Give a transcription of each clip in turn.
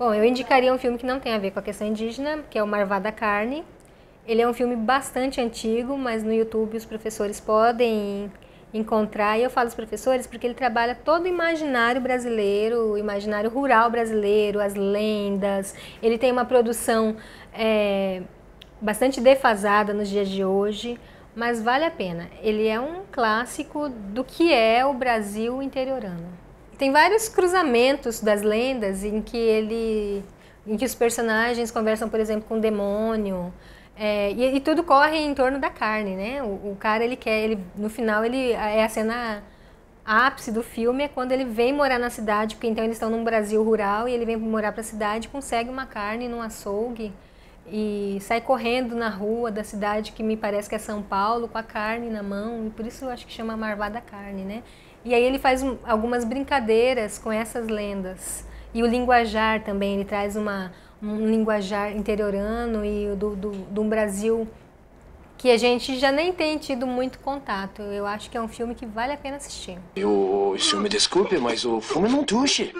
Bom, eu indicaria um filme que não tem a ver com a questão indígena, que é o Marvada Carne. Ele é um filme bastante antigo, mas no YouTube os professores podem encontrar. E eu falo os professores porque ele trabalha todo o imaginário brasileiro, o imaginário rural brasileiro, as lendas. Ele tem uma produção bastante defasada nos dias de hoje, mas vale a pena. Ele é um clássico do que é o Brasil interiorano. Tem vários cruzamentos das lendas em que os personagens conversam, por exemplo, com o demônio, e tudo corre em torno da carne, né? O cara, no final, é a cena ápice do filme é quando ele vem morar na cidade, porque então eles estão num Brasil rural e ele vem morar para a cidade, consegue uma carne num açougue e sai correndo na rua da cidade, que me parece que é São Paulo, com a carne na mão, e por isso eu acho que chama Marvada Carne, né? E aí ele faz algumas brincadeiras com essas lendas. E o linguajar também, ele traz um linguajar interiorano e do Brasil que a gente já nem tem tido muito contato. Eu acho que é um filme que vale a pena assistir. O senhor me desculpe, mas o fumo não tuxe.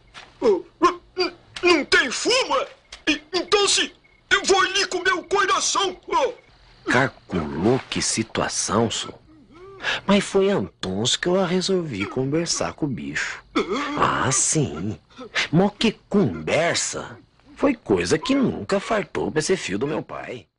Não tem fuma? Então se eu vou ali comer o coração. Calculou que situação, só. Mas foi Antônio que eu resolvi conversar com o bicho. Ah, sim. Mas que conversa. Foi coisa que nunca fartou pra esse filho do meu pai.